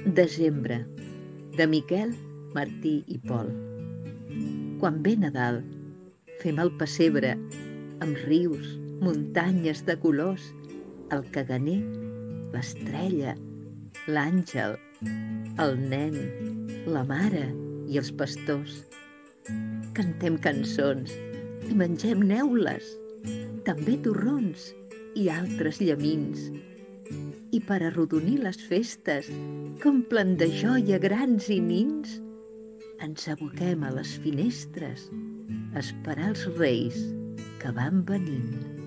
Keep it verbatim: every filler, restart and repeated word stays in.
Desembre, de Miquel, Martí i Pol. Quan ve Nadal, fem el pessebre, amb rius, muntanyes de colors, el caganer, l'estrella, l'àngel, el nen, la mare i els pastors. Cantem cançons i mengem neules, també torrons i altres llamins. I per arrodonir les festes, que omplen de joia grans i nins, ens aboquem a les finestres a esperar els reis que van venint.